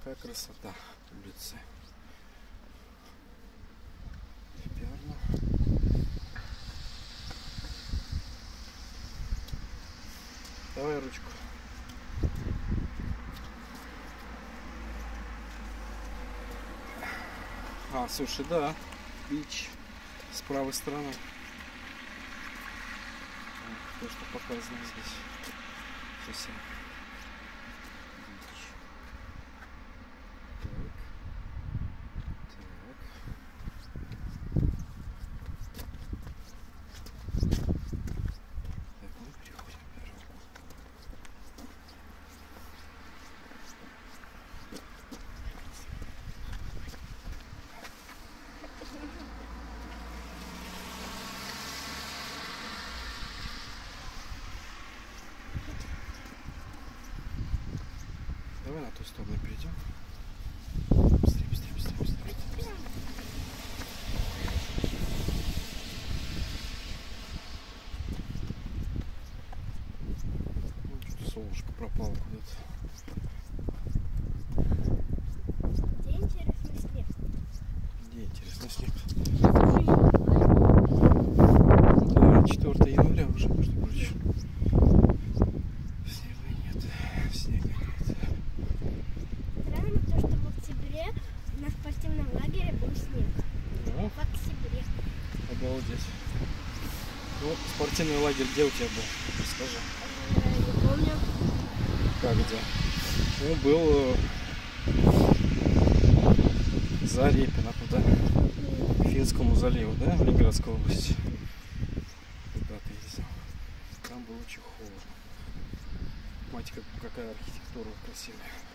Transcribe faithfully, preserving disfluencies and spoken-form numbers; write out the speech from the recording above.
Какая красота улицы. Шикарно. Давай ручку. А, слушай, да, бич с правой стороны. То, что показано здесь. Сейчас я... Бич. Так. Так. Так, мы переходим на дорогу. Давай на ту сторону перейдем. Быстрее, быстрее, быстрее, быстрее, быстрее. Ну, что-то солнышко пропало куда-то. Где интересный снег? Где интересный снег? Да, четвёртое января уже, между прочим. Снега нет. Снега нет. Странно то, что в октябре на спортивном лагере был снег. Ну, В октябре. обалдеть. Ну, спортивный лагерь где у тебя был? Расскажи. Э, Не помню. Как где? Ну, был э, за Репино, туда, к Финскому заливу, да, в Ленинградской области. Куда ты ездил? Там было очень холодно. Мать, как, какая архитектура красивая.